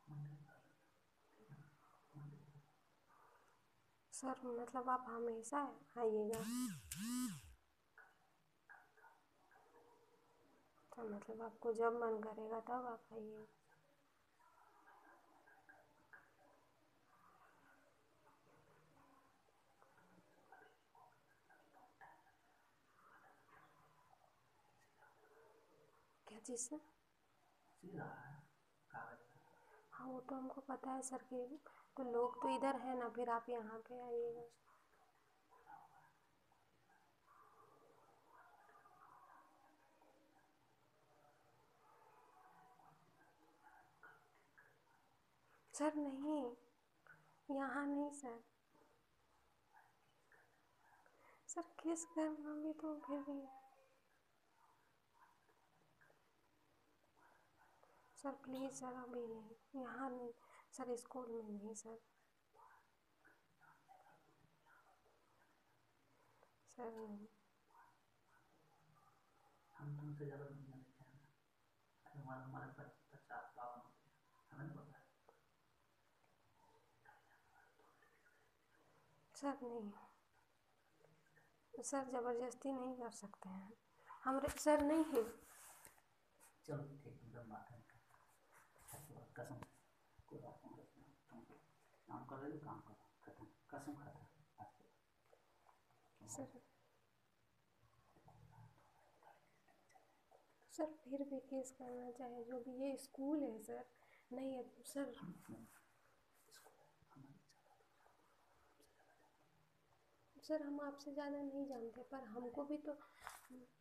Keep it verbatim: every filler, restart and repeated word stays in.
Sir मतलब आप हमेशा आइएगा? तो मतलब आपको जब मन करेगा तब आप आइए। क्या चीज़ सर? हाँ वो तो हमको पता है सर कि तो लोग तो इधर है ना, फिर आप यहाँ पे आइएगा। सर नहीं, यहाँ नहीं सर। सर किस करना भी तो फिर भी सर प्लीज़ सर, अभी नहीं, यहाँ नहीं सर, स्कूल में नहीं सर। सर नहीं। हम तुमसे ज़्यादा दुनिया देखे हैं ना। हमारे हमारे पचास बावन होते हैं, हमें नहीं पता है। सर नहीं सर, ज़बरदस्ती नहीं कर सकते हैं हम सर, नहीं है। चलो ठीक है, बात है कसम, कोई बात नहीं, तुम काम कर रहे हो, काम करो, खत्म, कसम खत्म आज के। सर सर फिर भी केस करना चाहे जो भी, ये स्कूल है सर। नहीं है सर। सर हम आपसे ज़्यादा नहीं जानते, पर हमको भी तो